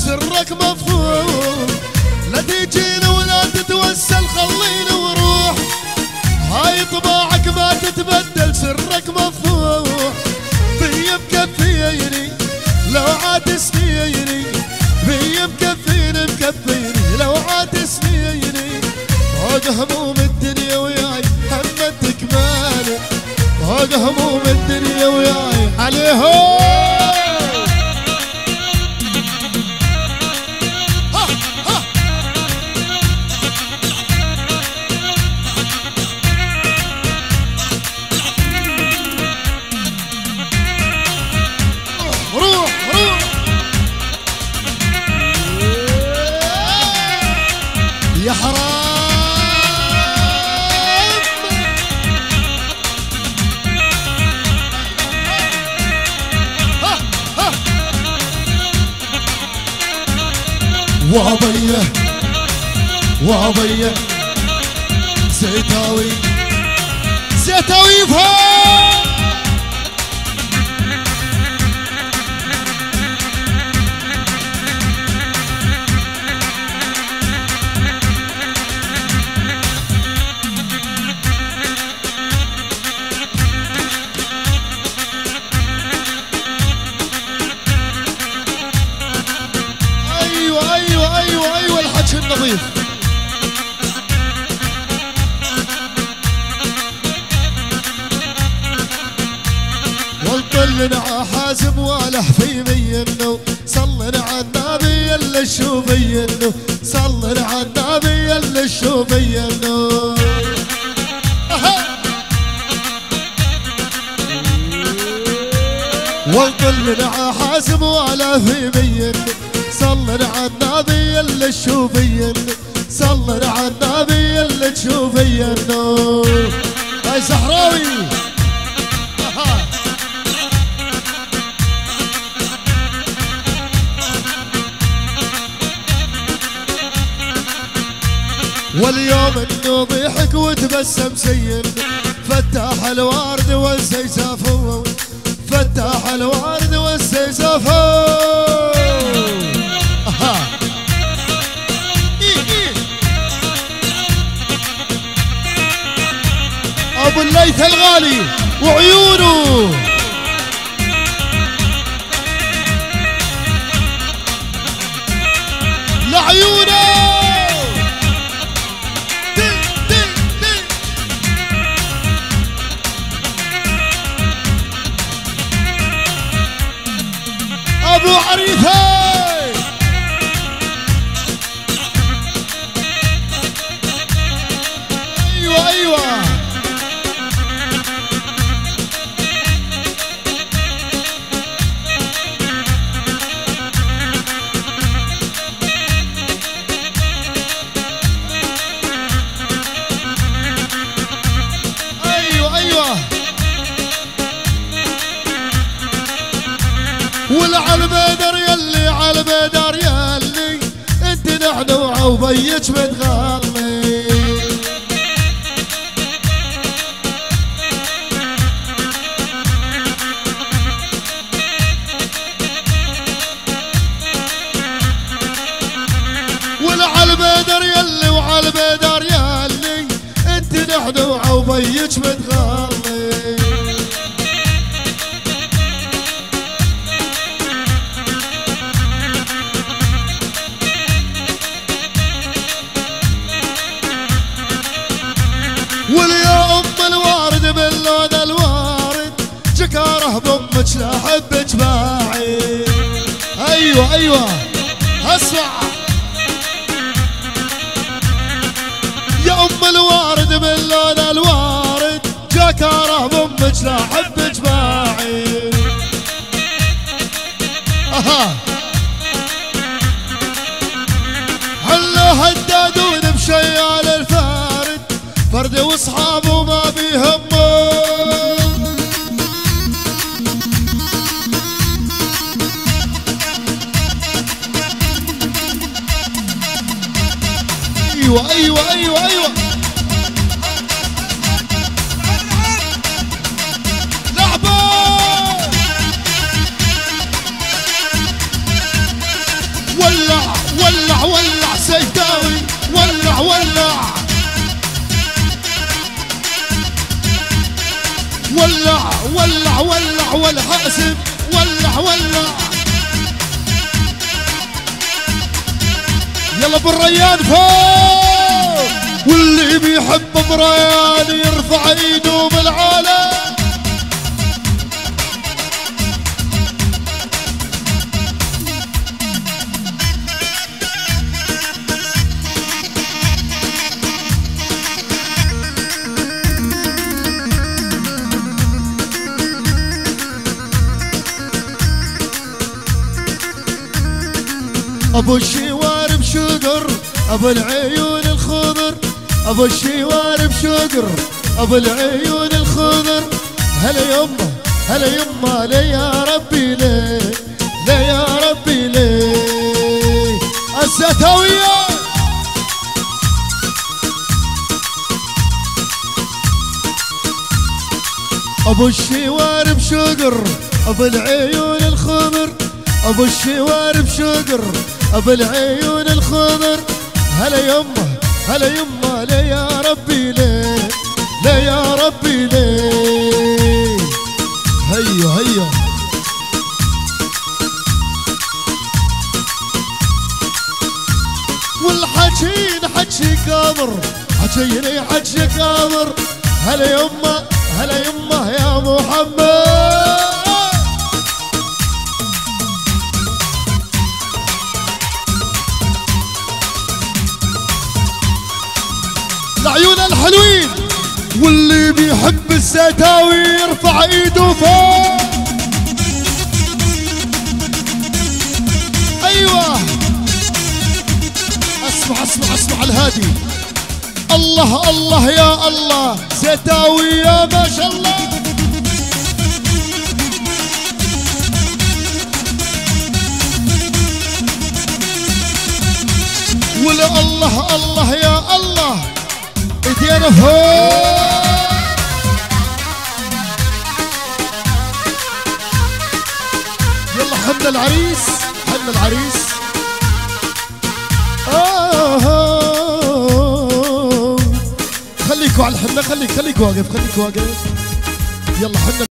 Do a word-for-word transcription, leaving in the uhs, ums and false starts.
سرك مفهوم، لا تجينا ولا تتوسل خلينا وروح، هاي طباعك ما تتبدل سرك مفهوم، بيا مكفيني لو عاد سنيني، بيا مكفيني مكفيني لو عاد سنيني، فوق هموم الدنيا وياي همتك مالي، فوق هموم الدنيا وياي عليهم. يا حرام ها ها وابيه وابيه زيتاوي زيتاوي فوق النظيف. والطلنا حازم والح في بينه، صلنا على النبي اللي شو بينه، صلنا على النبي اللي شو بينه. والطلنا حازم والح في بينه، صلنا على النبي اللي تشوفينه، صلنا على النبي اللي تشوفينه. هاي صحراوي واليوم انه ضحك وتبسم سين، فتح الورد والزيزافو، فتح الورد والزيزافو. ابو الليث الغالي وعيونه لعيونه دل دل دل. ابو عريفه ايوه ايوه والعالبدر يلي عالبدر يلي انت نحن وعوبيك متغلي. والعالبدر يلي وعالبدر يلي انت نحن وعوبيك متغلي. واليا ام الوارد باللون الوارد جكاره بامك لا احبك باعي. ايوه ايوه اسمع يا ام الوارد باللون الوارد جكاره بامك لا احبك باعي. اها هلا هدادون بشيال الفارد، فرد واصحابه ما بيهمه. ايوه ايوه ايوه ايوه لعبه ولع ولع سيداوي ولع ولع ولع ولع ولع والحاسب ولع ولع. يلا بالريان فوق، واللي بيحب بريان يرفع ايده بالعالم. ابو الشوارب شقر ابو العيون الخضر، ابو الشوارب شقر ابو العيون الخضر. هلا يمه هلا يمه ليه يا ربي ليه ليه يا ربي ليه الزتاوية. ابو الشوارب شقر ابو العيون الخضر، ابو الشوارب شقر ابو العيون الخضر. هلا يمه هلا يمه ليه يا ربي ليه ليه يا ربي ليه. هيا هيا والحجين حجي قامر حجيني حجي قامر. هلا يمه هلا يمه يا محمد. العيون الحلوين، واللي بيحب الزتاوي يرفع ايده فوق. ايوه اسمع اسمع اسمع الهادي. الله الله يا الله زتاوي يا ما شاء الله. ولا الله الله يا الله ايدينا فوق. يلا حنا العريس حنا العريس. آه خليكوا على الحنة، خليك خليك واقف خليك واقف. يلا حنا